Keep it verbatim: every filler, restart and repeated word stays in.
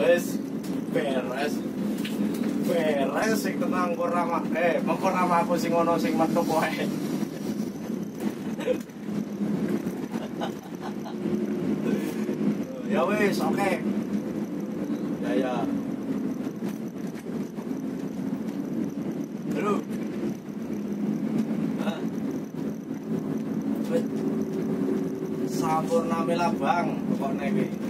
Wes beres. Beres sing tenang ora mak eh mengko ora aku sing ono sing metu wae. Ya wes oke. Okay. Ya ya. Halo. Hah? Sampurna mila bang pokoknya iki.